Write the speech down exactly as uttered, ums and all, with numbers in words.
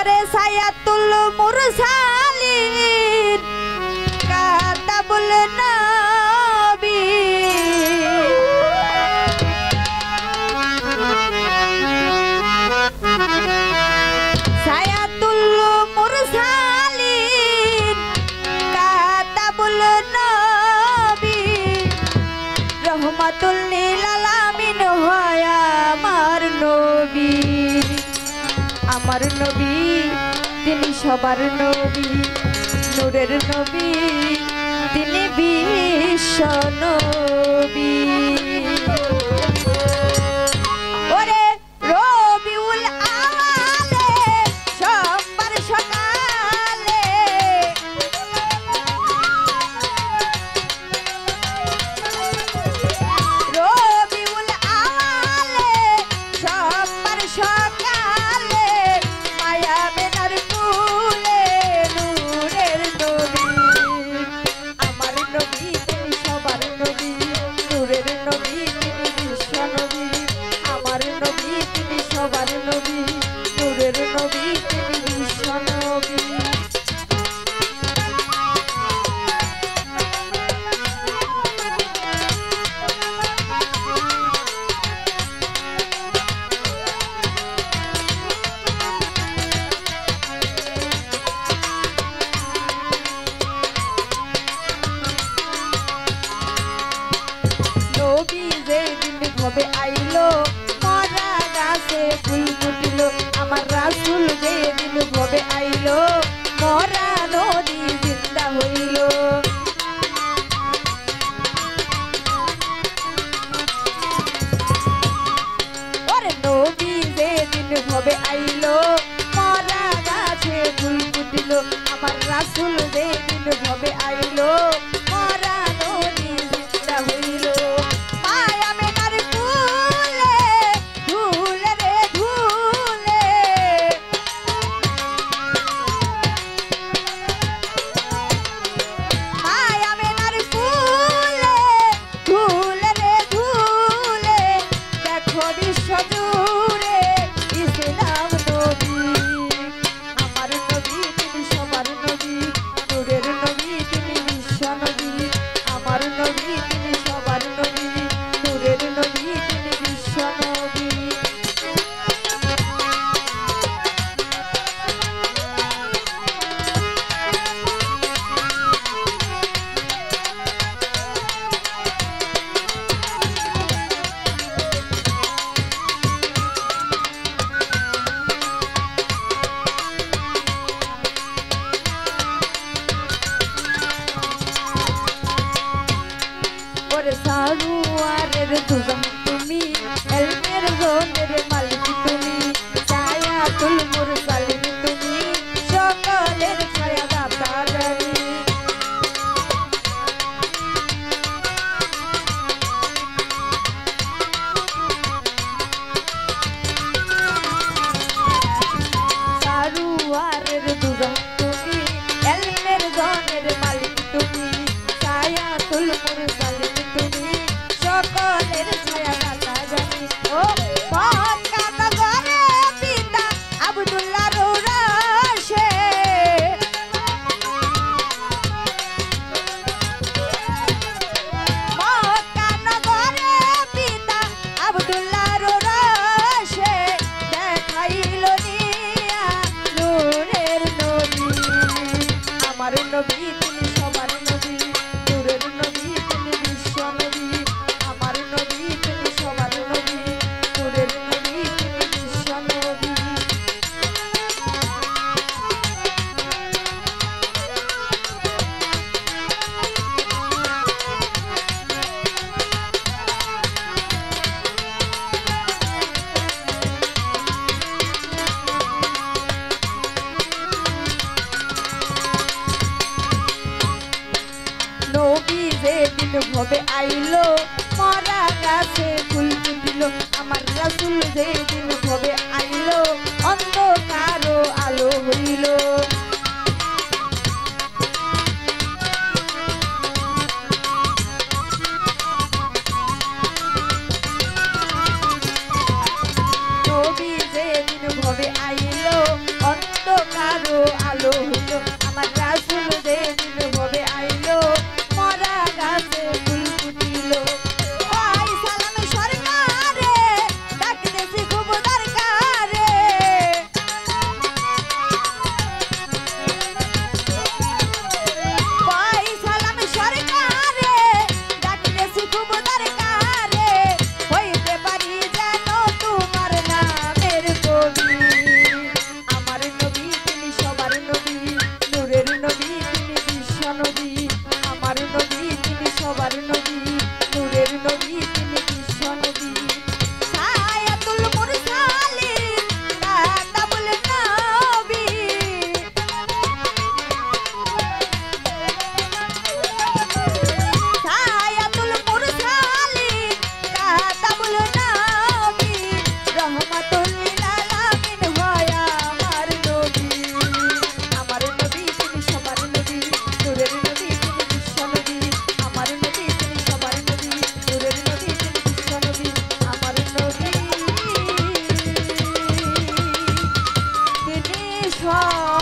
ওরে সায়াতুল মুরসালিন কাতাবুল নবী সায়াতুল মুরসালিন কাতাবুল নবী রহমাতুল লিল আলামিন হয় আমার নবী আমার নবী তিনি সবার নবী নূরের নবী তিনি বিশ্ব নবী ওরে রবিউল আওয়ালে সোমবার সকালে রবিউল আওয়ালে সোমবার সকালে মায়া বেনার কুলে নূরের নবী আমার নবী তিনি সবার নবী নূরের নবী তিনি বিশ্ব নবী আমার নবী তিনি সবার নবী নূরের নবী তিনি বিশ্ব নবী নবী যেদিন ভবে আইলো মরা গাছে ফুল ফুটিল আমার রাসূল যেদিন ভবে আইলো মরা নদী জিন্দা হইল ওরে নবী যেদিন ভবে আইলো মরা গাছে ফুল ফুটিল আমার রাসূল যেদিন ভবে আইলো মরা নদী জিন্দা হইল মায়া বেনার কুলে ধুলে রে ধুলে মায়া বেনার কুলে ধুলে রে ধুলে দেখো বিশ্ব জুড়ে ইসলাম নবী আমার নবী তিনি সবার নবী নূরের নবী তিনি বিশ্ব নবী আমার নবী তিনি সবার নবী নূরের নবী তিনি বিশ্ব নবী ওরে সারুয়ারের দুজন তুমি এলমের জোনের মালিক তুমি সায়াতুল মুরসালিন তুমি সকলের ছায়া দাতা রানী সারুয়ারের দুজন তুমি এলমের জোনের মালিক তুমি সায়াতুল মুরসালিন তুমি সকলের ছায়া দাতা জানি ও মক্কা নগরে পিতা আব্দুল্লাহ রশে মক্কা নগরে পিতা আব্দুল্লাহ রশে দেখাইল নিয়া নূরের নবী আমার নবী তিনি সবার নবী নূরের নবী তিনি বিশ্ব নবী আমার নবী তিনি সবার নবী নূরের নবী তিনি বিশ্ব নবী নবী যেদিন ভবে আইলো মরা গাছে ফুল ফুটিল আমার রাসূল যেদিন ভবে আইলো অন্ধকার আলো হইল নবী যেদিন ভবে আইলো অন্ধকার সব